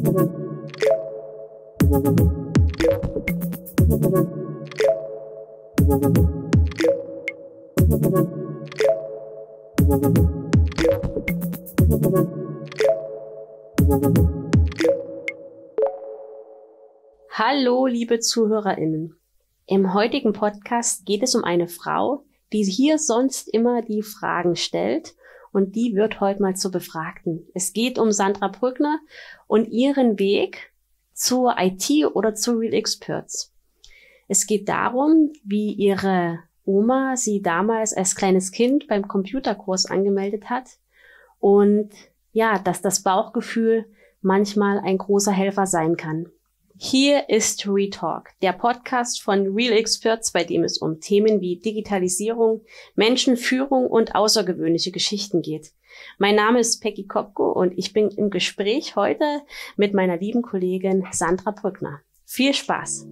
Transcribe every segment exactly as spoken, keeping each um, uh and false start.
Hallo, liebe ZuhörerInnen. Im heutigen Podcast geht es um eine Frau, die hier sonst immer die Fragen stellt, und die wird heute mal zur Befragten. Es geht um Sandra Brückner und ihren Weg zur I T oder zu Real Experts. Es geht darum, wie ihre Oma sie damals als kleines Kind beim Computerkurs angemeldet hat und ja, dass das Bauchgefühl manchmal ein großer Helfer sein kann. Hier ist Retalk, der Podcast von Real Experts, bei dem es um Themen wie Digitalisierung, Menschenführung und außergewöhnliche Geschichten geht. Mein Name ist Peggy Kopko und ich bin im Gespräch heute mit meiner lieben Kollegin Sandra Brückner. Viel Spaß!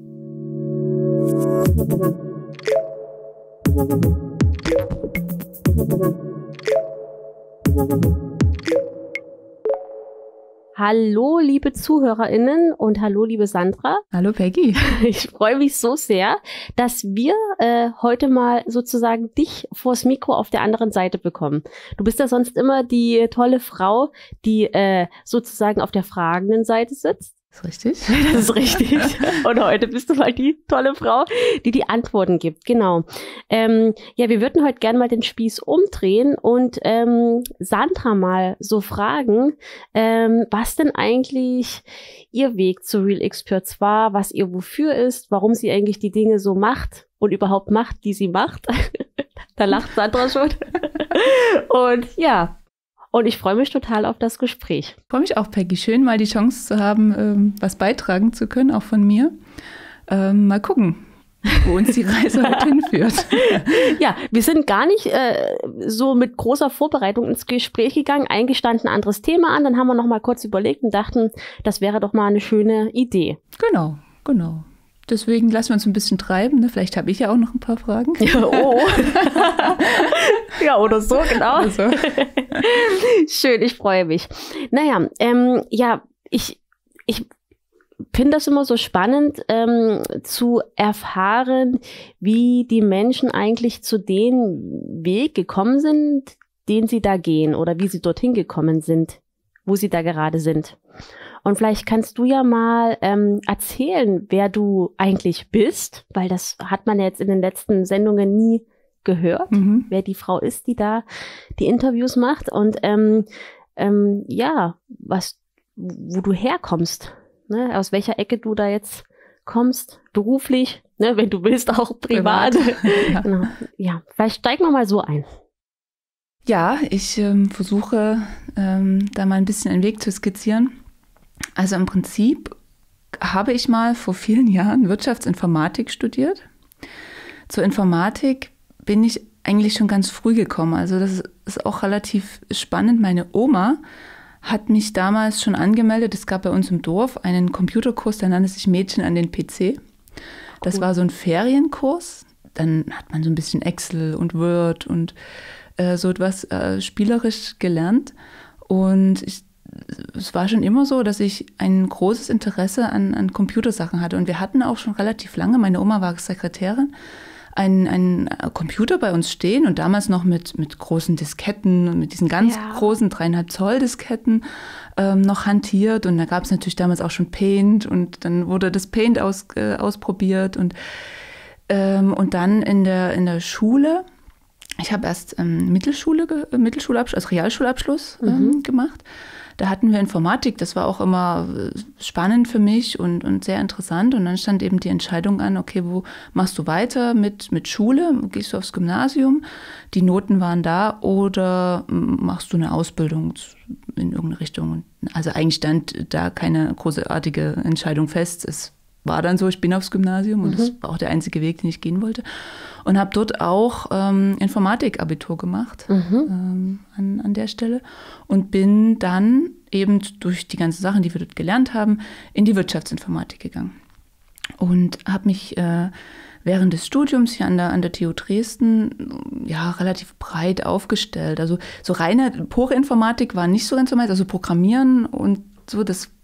Hallo, liebe ZuhörerInnen und hallo, liebe Sandra. Hallo, Peggy. Ich freue mich so sehr, dass wir äh, heute mal sozusagen dich vors Mikro auf der anderen Seite bekommen. Du bist ja sonst immer die tolle Frau, die äh, sozusagen auf der fragenden Seite sitzt. Das ist richtig. Das ist richtig. Und heute bist du mal die tolle Frau, die die Antworten gibt. Genau. Ähm, ja, wir würden heute gerne mal den Spieß umdrehen und ähm, Sandra mal so fragen, ähm, was denn eigentlich ihr Weg zu Real Experts war, was ihr wofür ist, warum sie eigentlich die Dinge so macht und überhaupt macht, die sie macht. Da lacht Sandra schon. Und ja, und ich freue mich total auf das Gespräch. Ich freue mich auch, Peggy. Schön, mal die Chance zu haben, ähm, was beitragen zu können, auch von mir. Ähm, mal gucken, wo uns die Reise heute hinführt. Ja, wir sind gar nicht äh, so mit großer Vorbereitung ins Gespräch gegangen, eingestanden ein anderes Thema an. Dann haben wir noch mal kurz überlegt und dachten, das wäre doch mal eine schöne Idee. Genau, genau. Deswegen lassen wir uns ein bisschen treiben. Ne? Vielleicht habe ich ja auch noch ein paar Fragen. Ja, oh. Ja, oder so, genau. Oder so. Schön, ich freue mich. Naja, ähm, ja, ich, ich finde das immer so spannend, ähm, zu erfahren, wie die Menschen eigentlich zu dem Weg gekommen sind, den sie da gehen oder wie sie dorthin gekommen sind, wo sie da gerade sind. Und vielleicht kannst du ja mal ähm, erzählen, wer du eigentlich bist, weil das hat man ja jetzt in den letzten Sendungen nie gehört, mhm. wer die Frau ist, die da die Interviews macht und ähm, ähm, ja, was, wo du herkommst, ne? Aus welcher Ecke du da jetzt kommst, beruflich, ne? Wenn du willst, auch privat. privat. Ja. Genau. Ja, vielleicht steigen wir mal so ein. Ja, ich ähm, versuche ähm, da mal ein bisschen einen Weg zu skizzieren. Also im Prinzip habe ich mal vor vielen Jahren Wirtschaftsinformatik studiert. Zur Informatik bin ich eigentlich schon ganz früh gekommen. Also das ist auch relativ spannend. Meine Oma hat mich damals schon angemeldet. Es gab bei uns im Dorf einen Computerkurs, der nannte sich Mädchen an den P C. Das cool. war so ein Ferienkurs. Dann hat man so ein bisschen Excel und Word und äh, so etwas äh, spielerisch gelernt. Und ich es war schon immer so, dass ich ein großes Interesse an, an Computersachen hatte. Und wir hatten auch schon relativ lange, meine Oma war Sekretärin, einen, einen Computer bei uns stehen und damals noch mit, mit großen Disketten und mit diesen ganz ja. großen dreieinhalb Zoll Disketten ähm, noch hantiert. Und da gab es natürlich damals auch schon Paint und dann wurde das Paint aus, äh, ausprobiert. Und, ähm, und dann in der, in der Schule, ich habe erst ähm, Mittelschule, Mittelschulabschluss, also Realschulabschluss ähm, mhm. gemacht. Da hatten wir Informatik, das war auch immer spannend für mich und, und sehr interessant. Und dann stand eben die Entscheidung an, okay, wo machst du weiter mit, mit Schule? Gehst du aufs Gymnasium? Die Noten waren da oder machst du eine Ausbildung in irgendeine Richtung? Also eigentlich stand da keine großartige Entscheidung fest. Es war dann so, ich bin aufs Gymnasium und mhm. das war auch der einzige Weg, den ich gehen wollte. Und habe dort auch ähm, Informatik-Abitur gemacht mhm. ähm, an, an der Stelle und bin dann eben durch die ganzen Sachen, die wir dort gelernt haben, in die Wirtschaftsinformatik gegangen. Und habe mich äh, während des Studiums hier an der, an der T U Dresden ja relativ breit aufgestellt. Also so reine, pure Informatik war nicht so ganz so meins, also Programmieren und so, das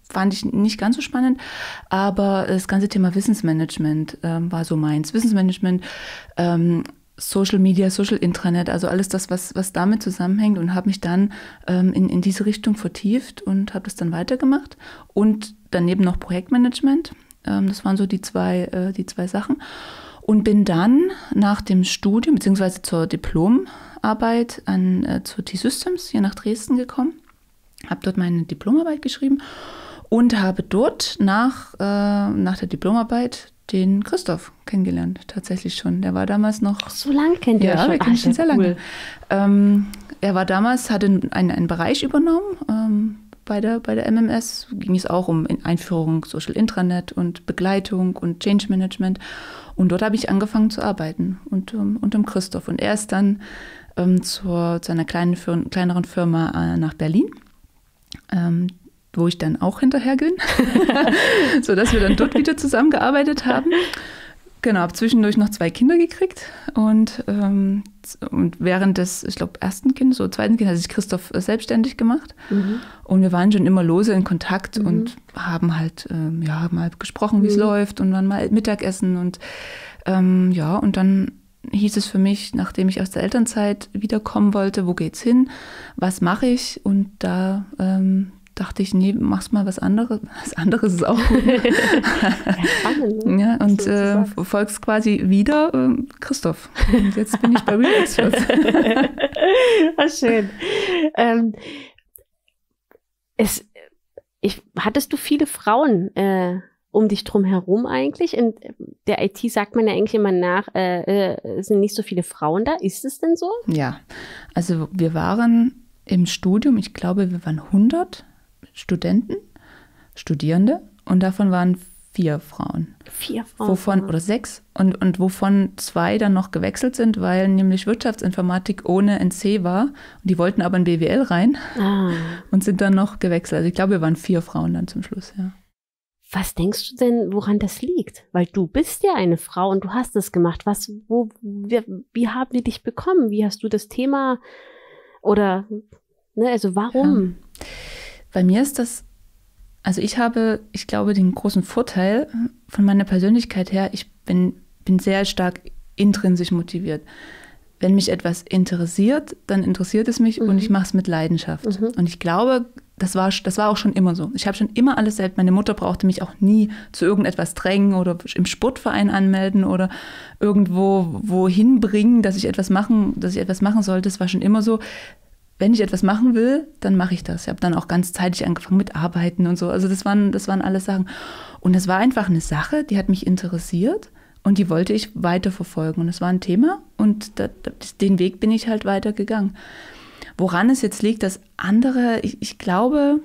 fand ich nicht ganz so spannend, aber das ganze Thema Wissensmanagement ähm, war so meins. Wissensmanagement, ähm, Social Media, Social Intranet, also alles das, was, was damit zusammenhängt, und habe mich dann ähm, in, in diese Richtung vertieft und habe das dann weitergemacht. Und daneben noch Projektmanagement. Ähm, das waren so die zwei, äh, die zwei Sachen. Und bin dann nach dem Studium beziehungsweise zur Diplomarbeit an, äh, zur T-Systems hier nach Dresden gekommen, habe dort meine Diplomarbeit geschrieben und habe dort nach, äh, nach der Diplomarbeit den Christoph kennengelernt, tatsächlich schon. Der war damals noch... So lange kennt ihr ja, schon? wir kennen schon sehr lange. Ähm, er war damals, hatte einen, einen Bereich übernommen. Ähm, bei der, bei der M M S ging es auch um Einführung Social Intranet und Begleitung und Change Management. Und dort habe ich angefangen zu arbeiten und, um, und um Christoph. Und er ist dann ähm, zur, zu einer kleinen, kleineren Firma äh, nach Berlin, ähm, wo ich dann auch hinterher bin, sodass wir dann dort wieder zusammengearbeitet haben. Genau, habe zwischendurch noch zwei Kinder gekriegt und, ähm, und während des, ich glaube, ersten Kindes, so zweiten Kindes, hat sich Christoph selbstständig gemacht. Mhm. Und wir waren schon immer lose in Kontakt mhm. und haben halt, ähm, ja, mal gesprochen, wie es mhm. läuft, und dann mal Mittagessen und ähm, ja, und dann hieß es für mich, nachdem ich aus der Elternzeit wiederkommen wollte, wo geht's hin, was mache ich? Und da ähm, dachte ich, nee, mach's mal was anderes. Was anderes ist auch gut. Ja, spannend, ne? Ja, und äh, folgst quasi wieder äh, Christoph. Und jetzt bin ich bei Real Experts. Was schön. Ähm, es, ich, hattest du viele Frauen äh, um dich drum herum eigentlich? In der I T sagt man ja eigentlich immer nach, äh, äh, sind nicht so viele Frauen da. Ist es denn so? Ja, also wir waren im Studium, ich glaube, wir waren hundert Studenten, Studierende, und davon waren vier Frauen. Vier Frauen? Wovon, oder sechs, und, und wovon zwei dann noch gewechselt sind, weil nämlich Wirtschaftsinformatik ohne N C war. Und die wollten aber in B W L rein ah. und sind dann noch gewechselt. Also ich glaube, wir waren vier Frauen dann zum Schluss, ja. Was denkst du denn, woran das liegt? Weil du bist ja eine Frau und du hast das gemacht. Was, wo, wie, wie haben die dich bekommen? Wie hast du das Thema, oder, ne, also warum? Ja. Bei mir ist das, also ich habe, ich glaube, den großen Vorteil von meiner Persönlichkeit her, ich bin, bin sehr stark intrinsisch motiviert. Wenn mich etwas interessiert, dann interessiert es mich mhm. und ich mache es mit Leidenschaft. Mhm. Und ich glaube, das war, das war auch schon immer so. Ich habe schon immer alles selbst, meine Mutter brauchte mich auch nie zu irgendetwas drängen oder im Sportverein anmelden oder irgendwo wohin bringen, dass ich etwas machen, dass ich etwas machen sollte. Das war schon immer so. Wenn ich etwas machen will, dann mache ich das. Ich habe dann auch ganz zeitig angefangen mit Arbeiten und so. Also das waren, das waren alles Sachen. Und es war einfach eine Sache, die hat mich interessiert und die wollte ich weiterverfolgen. Und es war ein Thema und da, den Weg bin ich halt weitergegangen. Woran es jetzt liegt, dass andere, ich, ich glaube,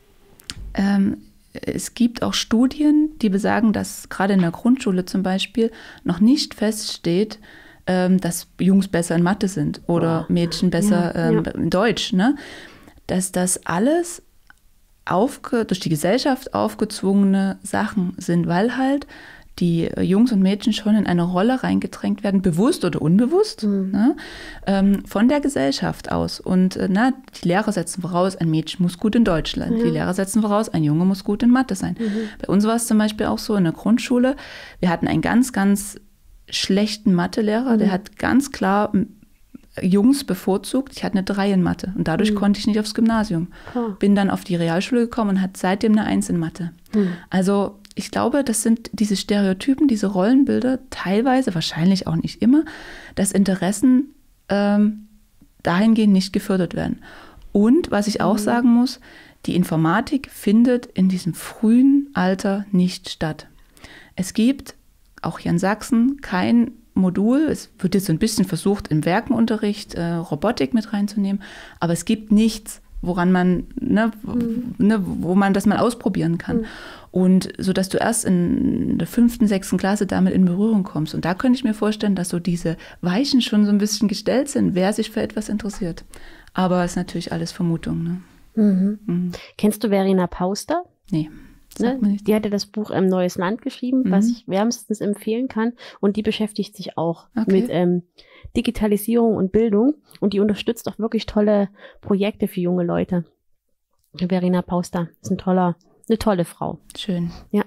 ähm, es gibt auch Studien, die besagen, dass gerade in der Grundschule zum Beispiel noch nicht feststeht, dass Jungs besser in Mathe sind oder oh. Mädchen besser ja, ähm, ja. in Deutsch, ne? Dass das alles aufge, durch die Gesellschaft aufgezwungene Sachen sind, weil halt die Jungs und Mädchen schon in eine Rolle reingedrängt werden, bewusst oder unbewusst, mhm. ne? ähm, von der Gesellschaft aus. Und äh, na, die Lehrer setzen voraus, ein Mädchen muss gut in Deutsch sein. Ja. Die Lehrer setzen voraus, ein Junge muss gut in Mathe sein. Mhm. Bei uns war es zum Beispiel auch so in der Grundschule, wir hatten einen ganz, ganz schlechten Mathelehrer, mhm. der hat ganz klar Jungs bevorzugt. Ich hatte eine drei in Mathe und dadurch mhm. konnte ich nicht aufs Gymnasium. Oh. Bin dann auf die Realschule gekommen und hatte seitdem eine eins in Mathe. Mhm. Also ich glaube, das sind diese Stereotypen, diese Rollenbilder, teilweise, wahrscheinlich auch nicht immer, dass Interessen ähm, dahingehend nicht gefördert werden. Und was ich auch mhm. sagen muss, die Informatik findet in diesem frühen Alter nicht statt. Es gibt auch hier in Sachsen kein Modul, es wird jetzt so ein bisschen versucht, im Werkenunterricht äh, Robotik mit reinzunehmen, aber es gibt nichts, woran man, ne, mhm. ne, wo man das mal ausprobieren kann. Mhm. Und so, dass du erst in der fünften, sechsten Klasse damit in Berührung kommst. Und da könnte ich mir vorstellen, dass so diese Weichen schon so ein bisschen gestellt sind, wer sich für etwas interessiert. Aber es ist natürlich alles Vermutung. Ne? Mhm. Mhm. Kennst du Verena Pauster? Nee. Ne? Die hatte das Buch ähm, Neues Land geschrieben, mhm. was ich wärmstens empfehlen kann. Und die beschäftigt sich auch okay. mit ähm, Digitalisierung und Bildung. Und die unterstützt auch wirklich tolle Projekte für junge Leute. Verena Pauster ist ein toller, eine tolle Frau. Schön. Ja.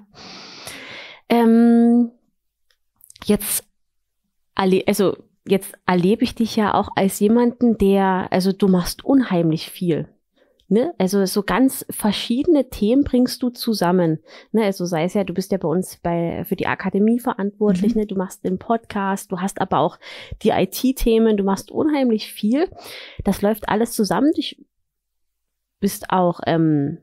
Ähm, jetzt, erle- also jetzt erlebe ich dich ja auch als jemanden, der, also du machst unheimlich viel. Ne? Also so ganz verschiedene Themen bringst du zusammen. Ne? Also sei es ja, du bist ja bei uns bei für die Akademie verantwortlich, mhm. ne? Du machst den Podcast, du hast aber auch die I T-Themen, du machst unheimlich viel. Das läuft alles zusammen. Du bist auch, ähm,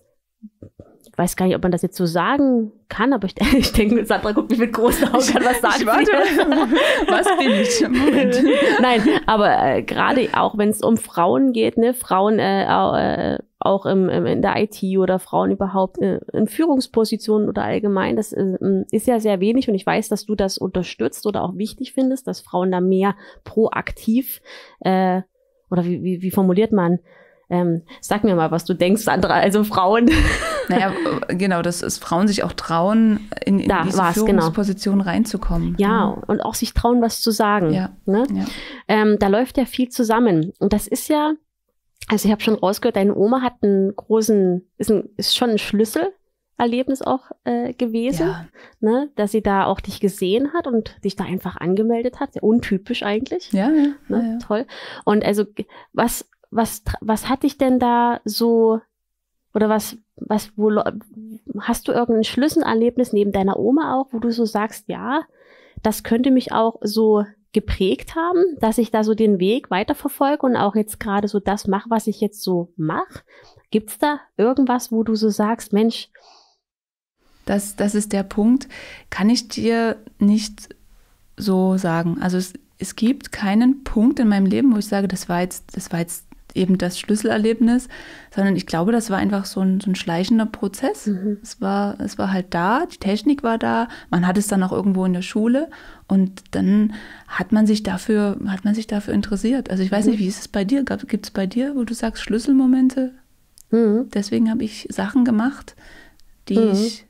ich weiß gar nicht, ob man das jetzt so sagen kann, aber ich, ich denke, Sandra guckt mich mit großen Augen an, was sagt ich warte, was bin ich? Moment. Nein, aber äh, gerade auch, wenn es um Frauen geht, ne, Frauen äh, äh, auch im, im, in der I T oder Frauen überhaupt äh, in Führungspositionen oder allgemein, das äh, ist ja sehr wenig und ich weiß, dass du das unterstützt oder auch wichtig findest, dass Frauen da mehr proaktiv äh, oder wie, wie, wie formuliert man, Ähm, sag mir mal, was du denkst, Sandra, also Frauen. Naja, genau, dass es Frauen sich auch trauen, in, in da diese Führungsposition genau. reinzukommen. Ja, ja, und auch sich trauen, was zu sagen. Ja. Ne? Ja. Ähm, da läuft ja viel zusammen. Und das ist ja, also ich habe schon rausgehört, deine Oma hat einen großen, ist, ein, ist schon ein Schlüsselerlebnis auch äh, gewesen, ja. ne? Dass sie da auch dich gesehen hat und dich da einfach angemeldet hat. Sehr untypisch eigentlich. Ja, ja. Ne? ja, ja. Toll. Und also was Was, was hat dich denn da so, oder was, was, wo, hast du irgendein Schlüsselerlebnis neben deiner Oma auch, wo du so sagst, ja, das könnte mich auch so geprägt haben, dass ich da so den Weg weiterverfolge und auch jetzt gerade so das mache, was ich jetzt so mache? Gibt's da irgendwas, wo du so sagst, Mensch? Das, das ist der Punkt, kann ich dir nicht so sagen. Also es, es gibt keinen Punkt in meinem Leben, wo ich sage, das war jetzt, das war jetzt eben das Schlüsselerlebnis, sondern ich glaube, das war einfach so ein, so ein schleichender Prozess. Mhm. Es war, es war halt da, die Technik war da, man hat es dann auch irgendwo in der Schule und dann hat man sich dafür, hat man sich dafür interessiert. Also ich weiß mhm. nicht, wie ist es bei dir? Gibt es bei dir, wo du sagst, Schlüsselmomente? Mhm. Deswegen habe ich Sachen gemacht, die mhm. ich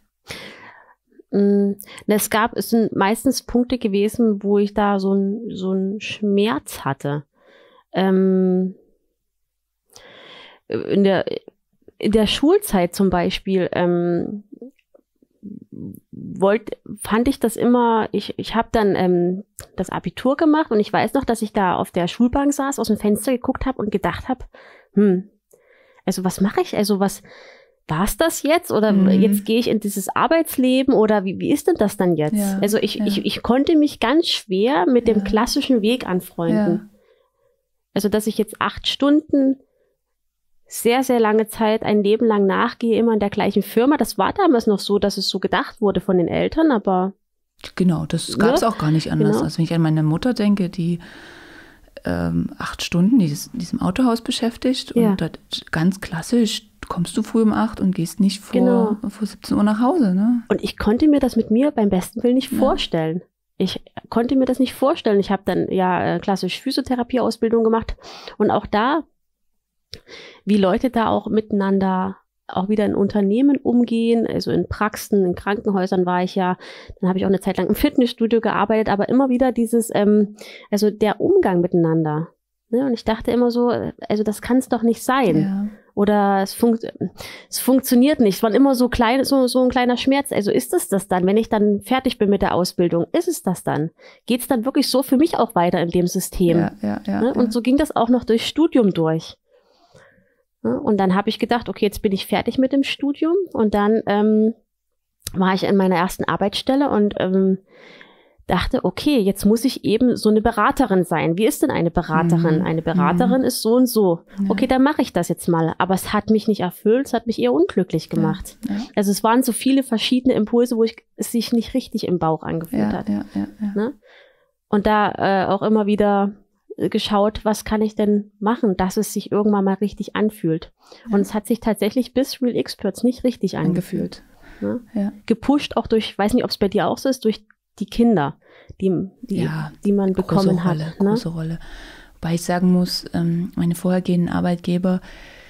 Es gab, es sind meistens Punkte gewesen, wo ich da so ein, so ein Schmerz hatte. Ähm, In der, in der Schulzeit zum Beispiel ähm, wollt, fand ich das immer, ich, ich habe dann ähm, das Abitur gemacht und ich weiß noch, dass ich da auf der Schulbank saß, aus dem Fenster geguckt habe und gedacht habe, hm, also was mache ich, also was, war es das jetzt oder mhm. jetzt gehe ich in dieses Arbeitsleben oder wie, wie ist denn das dann jetzt? Ja, also ich, ja. ich, ich konnte mich ganz schwer mit dem ja. klassischen Weg anfreunden. Ja. Also dass ich jetzt acht Stunden sehr, sehr lange Zeit, ein Leben lang nachgehe, immer in der gleichen Firma. Das war damals noch so, dass es so gedacht wurde von den Eltern, aber... Genau, das gab es ja, auch gar nicht anders. genau. Also wenn ich an meine Mutter denke, die ähm, acht Stunden in diesem Autohaus beschäftigt ja. und das, ganz klassisch, kommst du früh um acht und gehst nicht vor, genau. vor siebzehn Uhr nach Hause. Ne? Und ich konnte mir das mit mir beim besten Willen nicht ja. vorstellen. Ich konnte mir das nicht vorstellen. Ich habe dann ja äh, klassisch Physiotherapie-Ausbildung gemacht und auch da wie Leute da auch miteinander auch wieder in Unternehmen umgehen, also in Praxen, in Krankenhäusern war ich ja, dann habe ich auch eine Zeit lang im Fitnessstudio gearbeitet, aber immer wieder dieses, ähm, also der Umgang miteinander. Ne? Und ich dachte immer so, also das kann es doch nicht sein. Ja. Oder es, funkt, es funktioniert nicht. Es war immer so klein, so, so ein kleiner Schmerz. Also ist es das dann, wenn ich dann fertig bin mit der Ausbildung? Ist es das dann? Geht es dann wirklich so für mich auch weiter in dem System? Ja, ja, ja, ne? Und ja. so ging das auch noch durchs Studium durch. Und dann habe ich gedacht, okay, jetzt bin ich fertig mit dem Studium. Und dann ähm, war ich in meiner ersten Arbeitsstelle und ähm, dachte, okay, jetzt muss ich eben so eine Beraterin sein. Wie ist denn eine Beraterin? Mhm. Eine Beraterin mhm. ist so und so. Ja. Okay, dann mache ich das jetzt mal. Aber es hat mich nicht erfüllt, es hat mich eher unglücklich gemacht. Ja. Ja. Also es waren so viele verschiedene Impulse, wo ich, es sich nicht richtig im Bauch angefühlt ja, hat. Ja, ja, ja. Ne? Und da äh, auch immer wieder geschaut, was kann ich denn machen, dass es sich irgendwann mal richtig anfühlt. Ja. Und es hat sich tatsächlich bis Real Experts nicht richtig angefühlt. angefühlt. Ne? Ja. Gepusht auch durch, ich weiß nicht, ob es bei dir auch so ist, durch die Kinder, die, die, ja, die man bekommen große Rolle, hat. Ne? Große Rolle. Wobei ich sagen muss, meine vorhergehenden Arbeitgeber,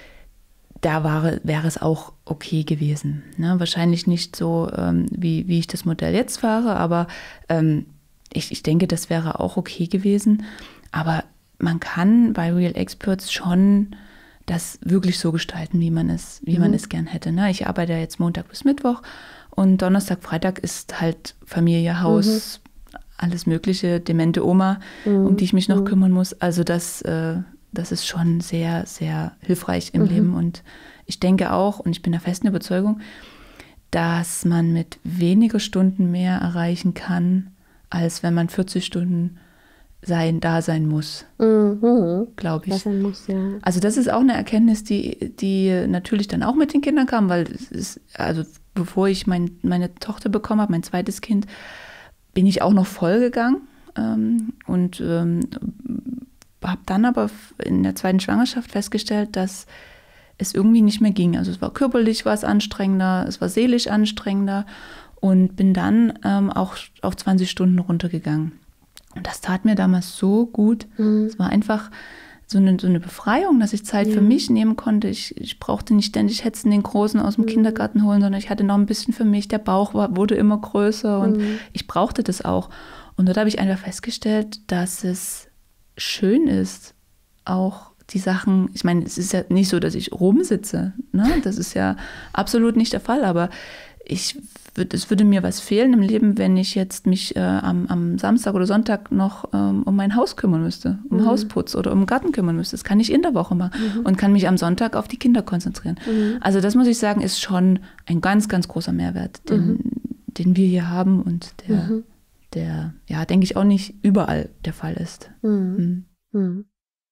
da war, wäre es auch okay gewesen. Ne? Wahrscheinlich nicht so, wie, wie ich das Modell jetzt fahre, aber ich, ich denke, das wäre auch okay gewesen. Aber man kann bei Real Experts schon das wirklich so gestalten, wie man es, wie Mhm. man es gern hätte. Ne? Ich arbeite ja jetzt Montag bis Mittwoch und Donnerstag, Freitag ist halt Familie, Haus, alles Mögliche, demente Oma, Mhm. um die ich mich noch Mhm. kümmern muss. Also das, äh, das ist schon sehr, sehr hilfreich im Mhm. Leben. Und ich denke auch, und ich bin der festen Überzeugung, dass man mit weniger Stunden mehr erreichen kann, als wenn man vierzig Stunden sein, da sein muss, Mhm. glaube ich. Das sein muss, ja. Also das ist auch eine Erkenntnis, die, die natürlich dann auch mit den Kindern kam, weil es ist, also bevor ich mein, meine Tochter bekommen habe, mein zweites Kind, bin ich auch noch voll gegangen ähm, und ähm, habe dann aber in der zweiten Schwangerschaft festgestellt, dass es irgendwie nicht mehr ging. Also es war körperlich war es anstrengender, es war seelisch anstrengender und bin dann ähm, auch auf zwanzig Stunden runtergegangen. Und das tat mir damals so gut. Mhm. Es war einfach so eine, so eine Befreiung, dass ich Zeit Ja. für mich nehmen konnte. Ich, ich brauchte nicht ständig hetzen, den Großen aus dem Mhm. Kindergarten holen, sondern ich hatte noch ein bisschen für mich. Der Bauch war, wurde immer größer und Mhm. ich brauchte das auch. Und dort habe ich einfach festgestellt, dass es schön ist, auch die Sachen, ich meine, es ist ja nicht so, dass ich rumsitze, ne? Das ist ja absolut nicht der Fall, aber ich würd, es würde mir was fehlen im Leben, wenn ich jetzt mich äh, am, am Samstag oder Sonntag noch ähm, um mein Haus kümmern müsste, um Mhm. Hausputz oder um den Garten kümmern müsste. Das kann ich in der Woche machen Mhm. und kann mich am Sonntag auf die Kinder konzentrieren. Mhm. Also das muss ich sagen, ist schon ein ganz, ganz großer Mehrwert, den, Mhm. den wir hier haben und der, Mhm. der, ja, denke ich, auch nicht überall der Fall ist. Mhm. Mhm. Mhm.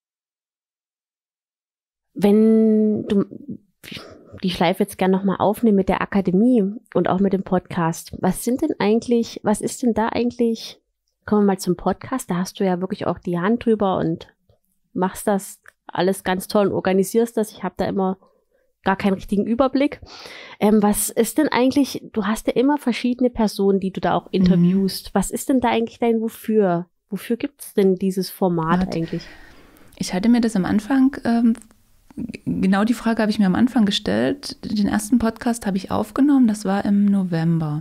Wenn du die Schleife jetzt gerne nochmal aufnehmen mit der Akademie und auch mit dem Podcast, was sind denn eigentlich, was ist denn da eigentlich, kommen wir mal zum Podcast, da hast du ja wirklich auch die Hand drüber und machst das alles ganz toll und organisierst das. Ich habe da immer gar keinen richtigen Überblick. Ähm, was ist denn eigentlich, du hast ja immer verschiedene Personen, die du da auch interviewst. Was ist denn da eigentlich dein Wofür? Wofür gibt es denn dieses Format Hat- eigentlich? Ich hatte mir das am Anfang, ähm, genau die Frage habe ich mir am Anfang gestellt. Den ersten Podcast habe ich aufgenommen, das war im November.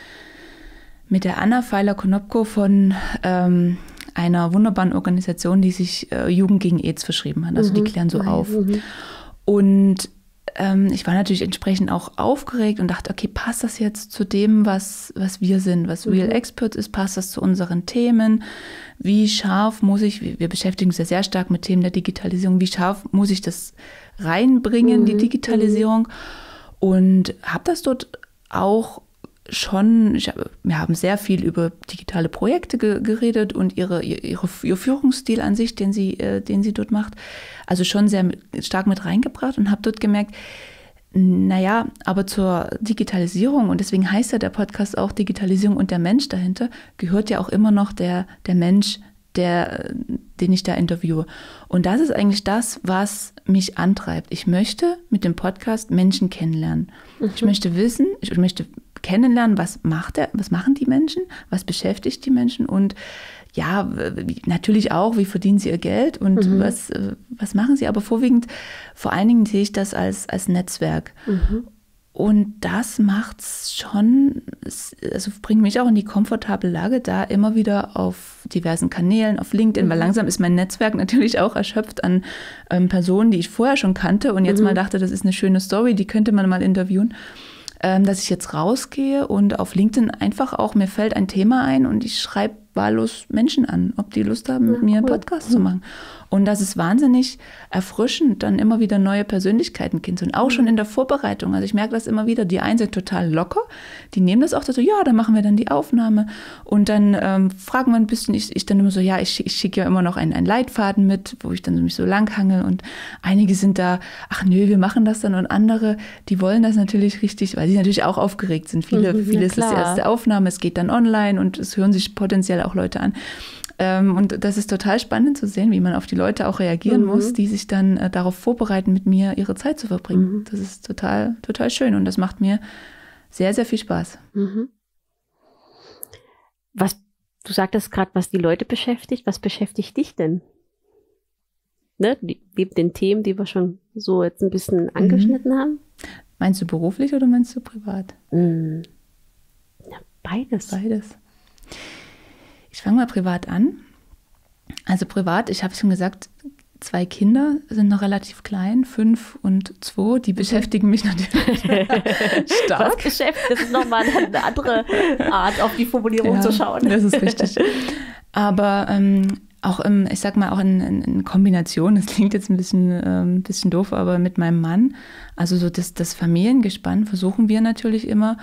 Mit der Anna Feiler-Konopko von ähm, einer wunderbaren Organisation, die sich äh, Jugend gegen AIDS verschrieben hat. Also die Mhm. klären so Nein. auf. Mhm. Und ähm, ich war natürlich entsprechend auch aufgeregt und dachte, okay, passt das jetzt zu dem, was, was wir sind, was Real Mhm. Experts ist, passt das zu unseren Themen? Wie scharf muss ich, wir wir beschäftigen uns ja sehr stark mit Themen der Digitalisierung, wie scharf muss ich das reinbringen, Mhm. die Digitalisierung? Und habe das dort auch schon, ich hab, wir haben sehr viel über digitale Projekte ge, geredet und ihre, ihre, ihr Führungsstil an sich, den sie, äh, den sie dort macht, also schon sehr mit, stark mit reingebracht und habe dort gemerkt, naja, aber zur Digitalisierung, und deswegen heißt ja der Podcast auch Digitalisierung und der Mensch dahinter, gehört ja auch immer noch der, der Mensch, der, den ich da interviewe. Und das ist eigentlich das, was mich antreibt. Ich möchte mit dem Podcast Menschen kennenlernen. Mhm. Ich möchte wissen, ich möchte kennenlernen, was macht er, was machen die Menschen, was beschäftigt die Menschen und ja, natürlich auch, wie verdienen sie ihr Geld und Mhm. was, was machen sie, aber vorwiegend, vor allen Dingen sehe ich das als, als Netzwerk. Mhm. Und das macht's schon, also bringt mich auch in die komfortable Lage, da immer wieder auf diversen Kanälen, auf LinkedIn, Mhm. weil langsam ist mein Netzwerk natürlich auch erschöpft an ähm, Personen, die ich vorher schon kannte und jetzt Mhm. mal dachte, das ist eine schöne Story, die könnte man mal interviewen, ähm, dass ich jetzt rausgehe und auf LinkedIn einfach auch, mir fällt ein Thema ein und ich schreibe wahllos Menschen an, ob die Lust haben, mit Ja, mir einen cool. Podcast zu machen. Und das ist wahnsinnig erfrischend, dann immer wieder neue Persönlichkeiten kennenzulernen. Auch schon in der Vorbereitung. Also ich merke das immer wieder. Die einen sind total locker, die nehmen das auch so, ja, dann machen wir dann die Aufnahme. Und dann ähm, fragen wir ein bisschen, ich, ich dann immer so, ja, ich, ich schicke ja immer noch einen, einen Leitfaden mit, wo ich dann mich so langhangel. Und einige sind da, ach nö, wir machen das dann. Und andere, die wollen das natürlich richtig, weil sie natürlich auch aufgeregt sind. Viele, Mhm, viele ja, ist das die klar. erste Aufnahme, es geht dann online und es hören sich potenziell auch Leute an. Ähm, und das ist total spannend zu sehen, wie man auf die Leute auch reagieren Mhm. muss, die sich dann äh, darauf vorbereiten, mit mir ihre Zeit zu verbringen. Mhm. Das ist total, total schön und das macht mir sehr, sehr viel Spaß. Mhm. Was, du sagtest gerade, was die Leute beschäftigt. Was beschäftigt dich denn? Ne? Die, neben den Themen, die wir schon so jetzt ein bisschen angeschnitten haben? Meinst du beruflich oder meinst du privat? Mhm. Ja, beides. Beides. Ich fange mal privat an. Also privat, ich habe schon gesagt, zwei Kinder, sind noch relativ klein, fünf und zwei. Die beschäftigen mich natürlich stark. Das beschäftigt, das ist nochmal eine andere Art, auf die Formulierung ja, zu schauen. Das ist richtig. Aber ähm, auch im, ich sag mal, auch in, in, in Kombination, das klingt jetzt ein bisschen, ähm, bisschen doof, aber mit meinem Mann, also so das, das Familiengespann versuchen wir natürlich immer,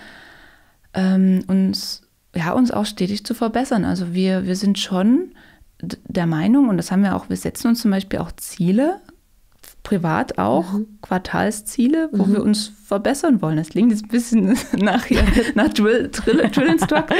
ähm, uns, ja, uns auch stetig zu verbessern. Also wir, wir sind schon der Meinung, und das haben wir auch, wir setzen uns zum Beispiel auch Ziele, privat auch, mhm. Quartalsziele, wo mhm. wir uns verbessern wollen. Das klingt jetzt ein bisschen nach, hier, nach Drill, Drill, Drill Instructor.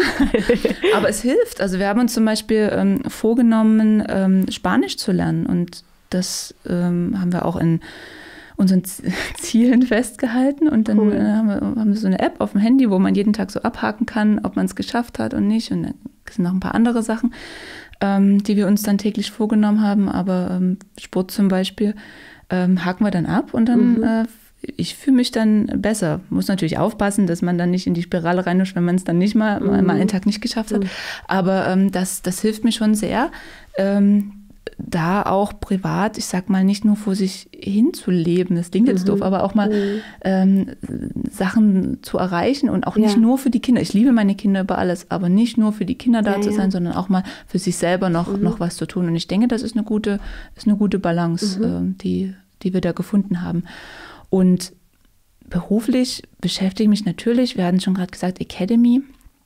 Aber es hilft. Also wir haben uns zum Beispiel ähm, vorgenommen, ähm, Spanisch zu lernen. Und das ähm, haben wir auch in unseren Zielen festgehalten. Und dann cool. äh, haben, wir, haben wir so eine App auf dem Handy, wo man jeden Tag so abhaken kann, ob man es geschafft hat und nicht. Und dann sind noch ein paar andere Sachen, ähm, die wir uns dann täglich vorgenommen haben. Aber ähm, Sport zum Beispiel ähm, haken wir dann ab und dann, mhm. äh, ich fühle mich dann besser. Muss natürlich aufpassen, dass man dann nicht in die Spirale reinrutscht, wenn man es dann nicht mal, mhm. mal einen Tag nicht geschafft hat. Mhm. Aber ähm, das, das hilft mir schon sehr, ähm, da auch privat, ich sag mal, nicht nur vor sich hinzuleben, das klingt jetzt mhm. doof, aber auch mal mhm. ähm, Sachen zu erreichen und auch ja. nicht nur für die Kinder. Ich liebe meine Kinder über alles, aber nicht nur für die Kinder da ja, zu sein, ja. sondern auch mal für sich selber noch, mhm. noch was zu tun. Und ich denke, das ist eine gute, ist eine gute Balance, mhm. äh, die, die wir da gefunden haben. Und beruflich beschäftige ich mich natürlich, wir hatten schon gerade gesagt, Academy.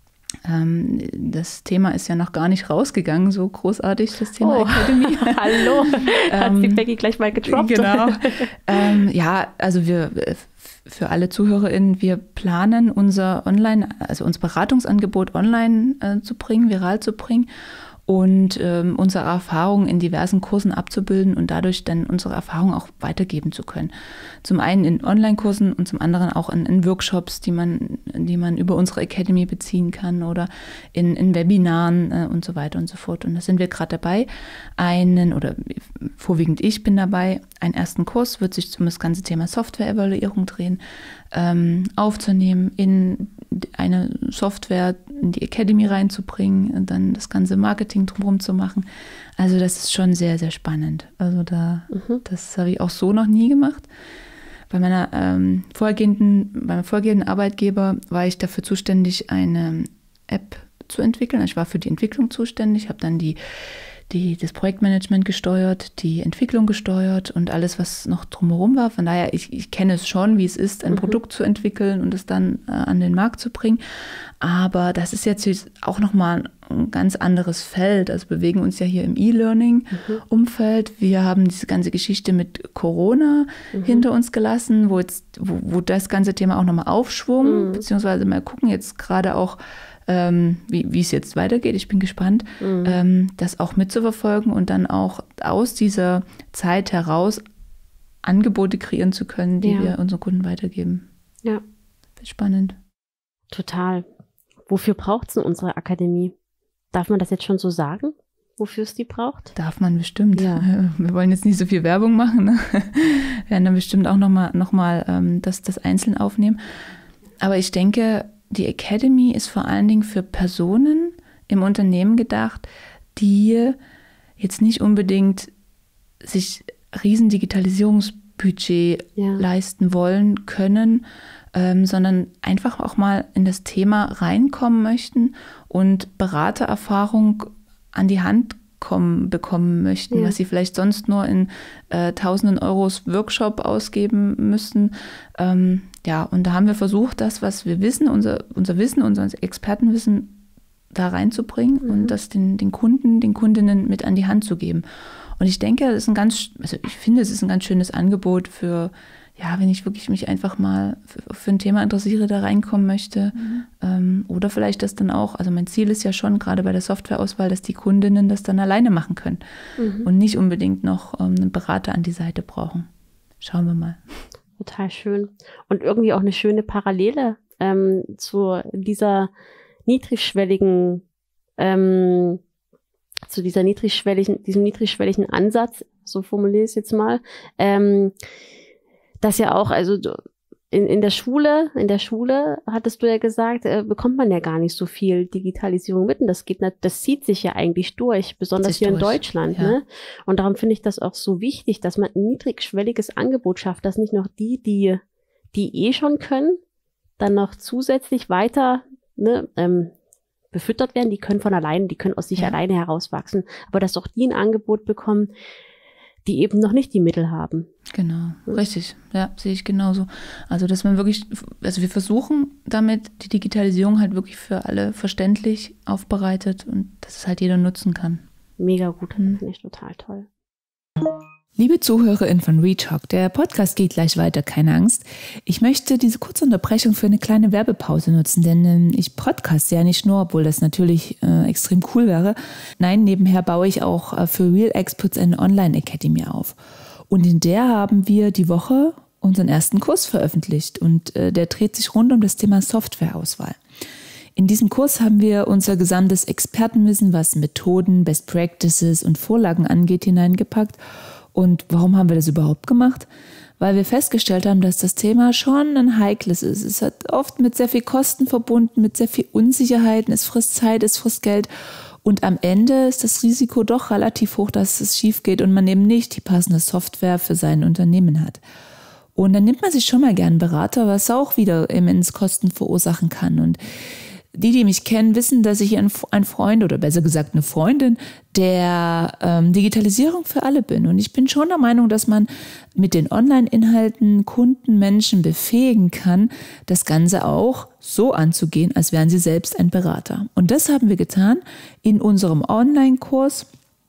Ähm, das Thema ist ja noch gar nicht rausgegangen, so großartig, das Thema oh. Academy. Hallo, hat die Becky gleich mal gedroppt. Genau. ähm, ja, also wir, für alle ZuhörerInnen, wir planen unser Online, also unser Beratungsangebot online äh, zu bringen, viral zu bringen und ähm, unsere Erfahrungen in diversen Kursen abzubilden und dadurch dann unsere Erfahrungen auch weitergeben zu können. Zum einen in Online-Kursen und zum anderen auch in, in Workshops, die man, die man über unsere Academy beziehen kann oder in, in Webinaren äh, und so weiter und so fort. Und da sind wir gerade dabei, einen, oder vorwiegend ich bin dabei, einen ersten Kurs, wird sich um das ganze Thema Software-Evaluierung drehen, ähm, aufzunehmen, in eine Software in die Academy reinzubringen und dann das ganze Marketing drumherum zu machen. Also das ist schon sehr, sehr spannend. Also da, mhm. das habe ich auch so noch nie gemacht. Bei meiner ähm, vorhergehenden, beim vorhergehenden Arbeitgeber war ich dafür zuständig, eine App zu entwickeln. Ich war für die Entwicklung zuständig, habe dann die Die, das Projektmanagement gesteuert, die Entwicklung gesteuert und alles, was noch drumherum war. Von daher, ich, ich kenne es schon, wie es ist, ein mhm. Produkt zu entwickeln und es dann äh, an den Markt zu bringen. Aber das ist jetzt auch nochmal ein ganz anderes Feld. Also bewegen uns ja hier im E-Learning-Umfeld. Mhm. Wir haben diese ganze Geschichte mit Corona mhm. hinter uns gelassen, wo, jetzt, wo, wo das ganze Thema auch nochmal aufschwung, mhm. beziehungsweise mal gucken jetzt gerade auch, Ähm, wie, wie es jetzt weitergeht. Ich bin gespannt, mhm. ähm, das auch mitzuverfolgen und dann auch aus dieser Zeit heraus Angebote kreieren zu können, die ja. wir unseren Kunden weitergeben. Ja. Spannend. Total. Wofür braucht es denn unsere Akademie? Darf man das jetzt schon so sagen? Wofür es die braucht? Darf man bestimmt. Ja. Wir wollen jetzt nicht so viel Werbung machen. Ne? Wir werden dann bestimmt auch nochmal noch mal, ähm, das, das einzeln aufnehmen. Aber ich denke, die Academy ist vor allen Dingen für Personen im Unternehmen gedacht, die jetzt nicht unbedingt sich riesen Digitalisierungsbudget ja. leisten wollen, können, ähm, sondern einfach auch mal in das Thema reinkommen möchten und Beratererfahrung an die Hand kommen, bekommen möchten, ja. was sie vielleicht sonst nur in äh, tausenden Euros Workshop ausgeben müssen. Ähm, Ja, und da haben wir versucht, das, was wir wissen, unser, unser Wissen, unser Expertenwissen da reinzubringen mhm. und das den, den Kunden, den Kundinnen mit an die Hand zu geben. Und ich denke, das ist ein ganz, also ich finde, es ist ein ganz schönes Angebot für, ja, wenn ich wirklich mich einfach mal für, für ein Thema interessiere, da reinkommen möchte. Mhm. Ähm, oder vielleicht das dann auch, also mein Ziel ist ja schon, gerade bei der Softwareauswahl, dass die Kundinnen das dann alleine machen können mhm. und nicht unbedingt noch ähm, einen Berater an die Seite brauchen. Schauen wir mal. Total schön. Und irgendwie auch eine schöne Parallele ähm, zu dieser niedrigschwelligen, ähm, zu dieser niedrigschwelligen, diesem niedrigschwelligen Ansatz, so formuliere ich es jetzt mal, ähm, dass ja auch, also in, in der Schule, in der Schule, hattest du ja gesagt, äh, bekommt man ja gar nicht so viel Digitalisierung mit. Und das geht, das zieht sich ja eigentlich durch, besonders hier durch. In Deutschland. Ja. Ne? Und darum finde ich das auch so wichtig, dass man ein niedrigschwelliges Angebot schafft, dass nicht noch die, die, die eh schon können, dann noch zusätzlich weiter, ne, ähm, befüttert werden. Die können von alleine, die können aus sich ja. alleine herauswachsen. Aber dass auch die ein Angebot bekommen, die eben noch nicht die Mittel haben. Genau, richtig. Ja, sehe ich genauso. Also, dass man wirklich, also wir versuchen damit die Digitalisierung halt wirklich für alle verständlich aufbereitet und dass es halt jeder nutzen kann. Mega gut, mhm. Finde ich total toll. Liebe ZuhörerInnen von ReTalk, der Podcast geht gleich weiter, keine Angst. Ich möchte diese kurze Unterbrechung für eine kleine Werbepause nutzen, denn ähm, ich podcaste ja nicht nur, obwohl das natürlich äh, extrem cool wäre. Nein, nebenher baue ich auch äh, für Real Experts eine Online-Academy auf. Und in der haben wir die Woche unseren ersten Kurs veröffentlicht und äh, der dreht sich rund um das Thema Softwareauswahl. In diesem Kurs haben wir unser gesamtes Expertenwissen, was Methoden, Best Practices und Vorlagen angeht, hineingepackt. Und warum haben wir das überhaupt gemacht? Weil wir festgestellt haben, dass das Thema schon ein heikles ist. Es hat oft mit sehr viel Kosten verbunden, mit sehr viel Unsicherheiten. Es frisst Zeit, es frisst Geld. Und am Ende ist das Risiko doch relativ hoch, dass es schief geht und man eben nicht die passende Software für sein Unternehmen hat. Und dann nimmt man sich schon mal gern einen Berater, was auch wieder immens Kosten verursachen kann. Und die, die mich kennen, wissen, dass ich ein, ein Freund oder besser gesagt eine Freundin der ähm, Digitalisierung für alle bin. Und ich bin schon der Meinung, dass man mit den Online-Inhalten Kunden, Menschen befähigen kann, das Ganze auch so anzugehen, als wären sie selbst ein Berater. Und das haben wir getan in unserem Online-Kurs.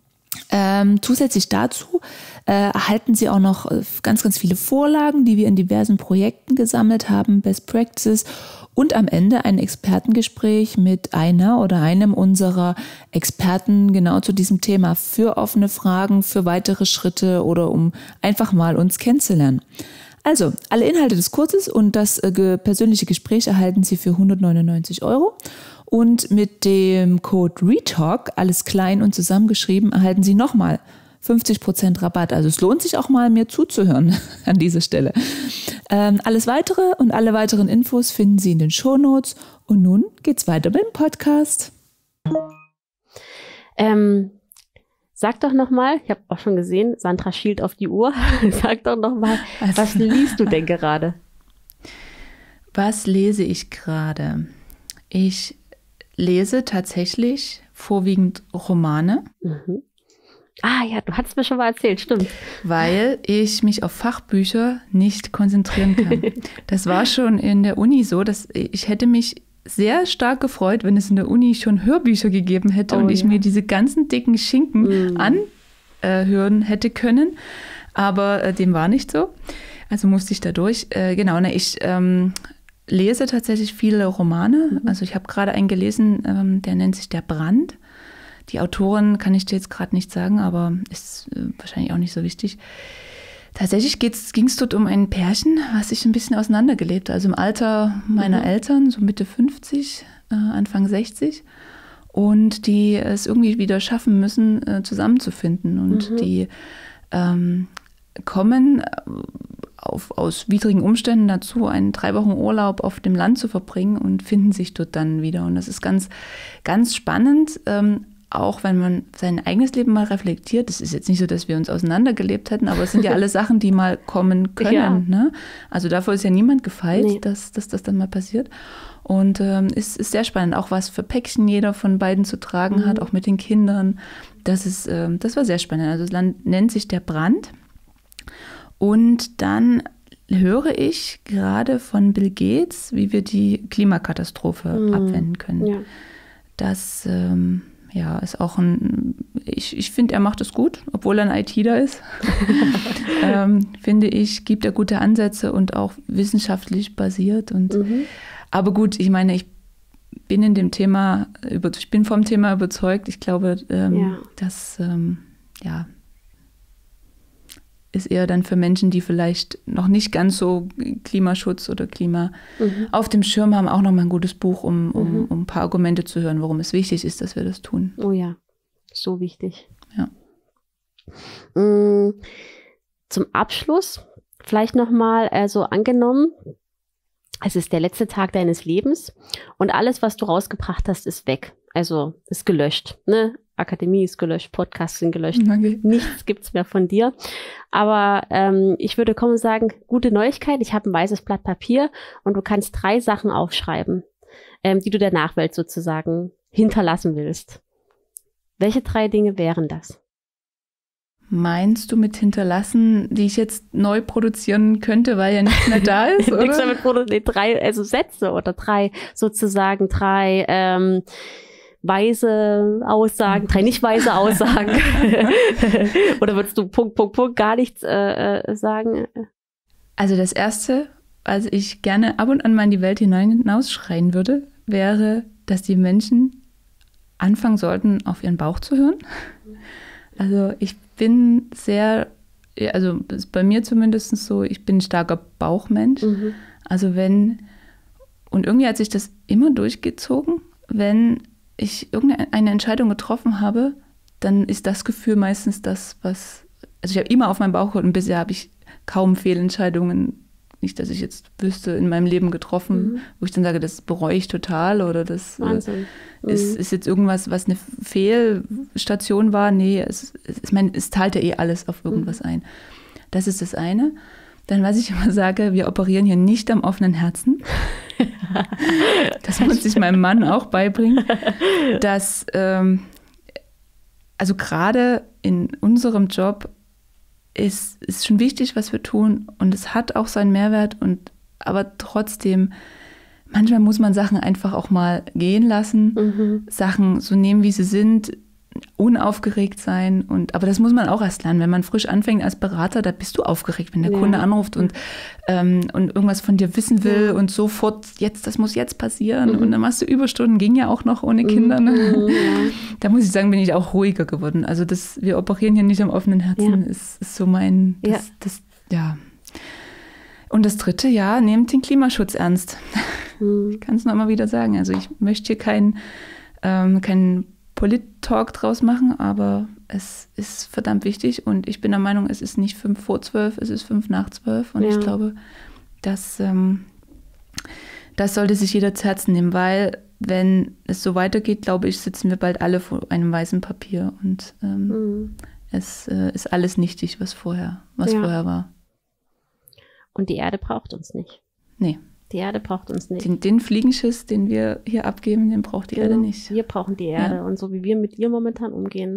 Ähm, zusätzlich dazu äh, erhalten Sie auch noch äh, ganz, ganz viele Vorlagen, die wir in diversen Projekten gesammelt haben, Best Practices und am Ende ein Expertengespräch mit einer oder einem unserer Experten genau zu diesem Thema für offene Fragen, für weitere Schritte oder um einfach mal uns kennenzulernen. Also, alle Inhalte des Kurses und das äh, persönliche Gespräch erhalten Sie für hundertneunundneunzig Euro. Und mit dem Code ReTalk, alles klein und zusammengeschrieben, erhalten Sie nochmal fünfzig Prozent Rabatt. Also es lohnt sich auch mal, mir zuzuhören an dieser Stelle. Ähm, alles Weitere und alle weiteren Infos finden Sie in den Shownotes. Und nun geht's weiter mit dem Podcast. Ähm, sag doch nochmal, ich habe auch schon gesehen, Sandra schielt auf die Uhr. Sag doch nochmal, also, was liest du denn gerade? Was lese ich gerade? Ich lese tatsächlich vorwiegend Romane. Mhm. Ah ja, du hattest mir schon mal erzählt, stimmt. Weil ich mich auf Fachbücher nicht konzentrieren kann. Das war schon in der Uni so, dass ich hätte mich sehr stark gefreut, wenn es in der Uni schon Hörbücher gegeben hätte oh, und ich ja. mir diese ganzen dicken Schinken mm. anhören hätte können. Aber äh, dem war nicht so. Also musste ich da durch. Äh, genau, ne, ich ähm, lese tatsächlich viele Romane. Mhm. Also ich habe gerade einen gelesen, ähm, der nennt sich Der Brand. Die Autorin kann ich dir jetzt gerade nicht sagen, aber ist äh, wahrscheinlich auch nicht so wichtig. Tatsächlich ging es dort um ein Pärchen, was sich ein bisschen auseinandergelebt hat. Also im Alter meiner mhm. Eltern, so Mitte fünfzig, äh, Anfang sechzig. Und die es irgendwie wieder schaffen müssen, äh, zusammenzufinden. Und mhm. die ähm, kommen auf, aus widrigen Umständen dazu, einen drei Wochen Urlaub auf dem Land zu verbringen und finden sich dort dann wieder. Und das ist ganz, ganz spannend. Ähm, Auch wenn man sein eigenes Leben mal reflektiert, es ist jetzt nicht so, dass wir uns auseinandergelebt hätten, aber es sind ja alle Sachen, die mal kommen können. Ja. Ne? Also davor ist ja niemand gefeit, nee. dass, dass das dann mal passiert. Und ähm, es ist, ist sehr spannend, auch was für Päckchen jeder von beiden zu tragen mhm. hat, auch mit den Kindern. Das ist, ähm, das war sehr spannend. Also das Land nennt sich Der Brand. Und dann höre ich gerade von Bill Gates, wie wir die Klimakatastrophe mhm. abwenden können. Ja. Das ähm, Ja, ist auch ein, ich, ich finde, er macht es gut, obwohl er ein ITler ist. ähm, finde ich, gibt er gute Ansätze und auch wissenschaftlich basiert. Und, mhm. Aber gut, ich meine, ich bin in dem Thema, ich bin vom Thema überzeugt. Ich glaube, ähm, ja. das ähm, ja, ist eher dann für Menschen, die vielleicht noch nicht ganz so Klimaschutz oder Klima mhm. auf dem Schirm haben, auch nochmal ein gutes Buch, um, um, mhm. um ein paar Argumente zu hören, warum es wichtig ist, dass wir das tun. Oh ja, so wichtig. Ja. Zum Abschluss vielleicht nochmal, also angenommen, es ist der letzte Tag deines Lebens und alles, was du rausgebracht hast, ist weg. Also ist gelöscht. Ne? Akademie ist gelöscht, Podcasts sind gelöscht. Okay. Nichts gibt's mehr von dir. Aber ähm, ich würde kommen und sagen, gute Neuigkeit, ich habe ein weißes Blatt Papier und du kannst drei Sachen aufschreiben, ähm, die du der Nachwelt sozusagen hinterlassen willst. Welche drei Dinge wären das? Meinst du mit hinterlassen, die ich jetzt neu produzieren könnte, weil ja nichts mehr da ist? Oder? Nichts mehr mit produzieren, nee, drei, also Sätze oder drei, sozusagen drei ähm, weise Aussagen, drei nicht weise Aussagen. Oder würdest du Punkt, Punkt, Punkt gar nichts äh, äh, sagen? Also das Erste, was ich gerne ab und an mal in die Welt hinausschreien würde, wäre, dass die Menschen anfangen sollten, auf ihren Bauch zu hören. Also ich bin sehr, also ist bei mir zumindest so, ich bin ein starker Bauchmensch. Mhm. Also wenn, und irgendwie hat sich das immer durchgezogen, wenn ich irgendeine Entscheidung getroffen habe, dann ist das Gefühl meistens das, was, also ich habe immer auf meinen Bauch gehört und bisher habe ich kaum Fehlentscheidungen, nicht, dass ich jetzt wüsste, in meinem Leben getroffen, mhm. wo ich dann sage, das bereue ich total oder das äh, ist, ist jetzt irgendwas, was eine Fehlstation war. Nee, es, es, ich meine, es teilt ja eh alles auf irgendwas mhm. ein. Das ist das eine. Dann, was ich immer sage, wir operieren hier nicht am offenen Herzen. Das muss ich meinem Mann auch beibringen. Dass, ähm, also gerade in unserem Job ist, ist schon wichtig, was wir tun und es hat auch seinen Mehrwert und aber trotzdem, manchmal muss man Sachen einfach auch mal gehen lassen, mhm. Sachen so nehmen, wie sie sind, unaufgeregt sein und aber das muss man auch erst lernen, wenn man frisch anfängt als Berater, da bist du aufgeregt, wenn der ja. Kunde anruft und, ähm, und irgendwas von dir wissen will ja. und sofort jetzt, das muss jetzt passieren mhm. und dann machst du Überstunden, ging ja auch noch ohne Kinder. Ne? Mhm, ja. Da muss ich sagen, bin ich auch ruhiger geworden. Also das, wir operieren hier nicht am offenen Herzen, ja. ist, ist so mein, das, ja. Das, ja. Und das Dritte, ja, nehmt den Klimaschutz ernst. Mhm. Ich kann es noch mal wieder sagen. Also ich möchte hier kein, ähm, kein Polit-Talk draus machen, aber es ist verdammt wichtig und ich bin der Meinung, es ist nicht fünf vor zwölf, es ist fünf nach zwölf und ja. ich glaube, dass ähm, das sollte sich jeder zu Herzen nehmen, weil wenn es so weitergeht, glaube ich, sitzen wir bald alle vor einem weißen Papier und ähm, mhm. es äh, ist alles nichtig, was vorher, was ja. vorher war. Und die Erde braucht uns nicht. Nee. Die Erde braucht uns nicht. Den, den Fliegenschiss, den wir hier abgeben, den braucht die genau. Erde nicht. Wir brauchen die Erde. Ja. Und so wie wir mit ihr momentan umgehen,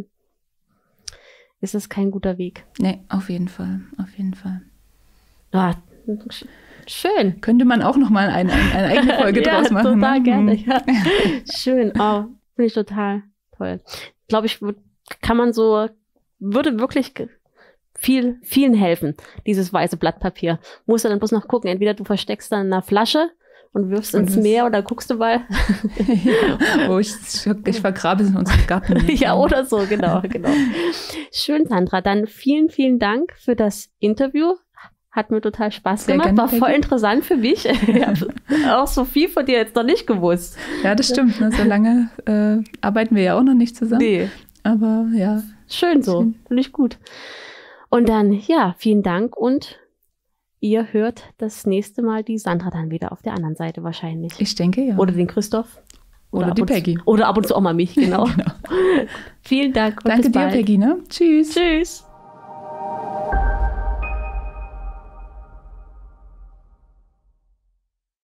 ist es kein guter Weg. Nee, auf jeden Fall. Auf jeden Fall. Ah, schön. Könnte man auch noch mal eine, eine, eine eigene Folge ja, draus machen. Total ne? gerne. Ja. Schön. Oh, finde ich total toll. Glaube ich, kann man so, würde wirklich viel, vielen helfen, dieses weiße Blatt Papier. Musst du dann bloß noch gucken, entweder du versteckst dann in einer Flasche und wirfst und ins Meer oder guckst du mal. ja. Oh, ich, ich vergrabe es in unserem Garten. Ja, oder so, genau, genau. Schön, Sandra. Dann vielen, vielen Dank für das Interview. Hat mir total Spaß Sehr gemacht. War voll interessant für mich. Ich habe auch so viel von dir jetzt noch nicht gewusst. Ja, das stimmt. Ne? So lange äh, arbeiten wir ja auch noch nicht zusammen. Nee. Aber ja. Schön so. Finde ich gut. Und dann, ja, vielen Dank und ihr hört das nächste Mal die Sandra dann wieder auf der anderen Seite wahrscheinlich. Ich denke, ja. Oder den Christoph. Oder, oder die Peggy. Zu, oder ab und zu auch mal mich, genau. genau. Vielen Dank. Und Danke dir, Peggy. Ne? Tschüss. Tschüss.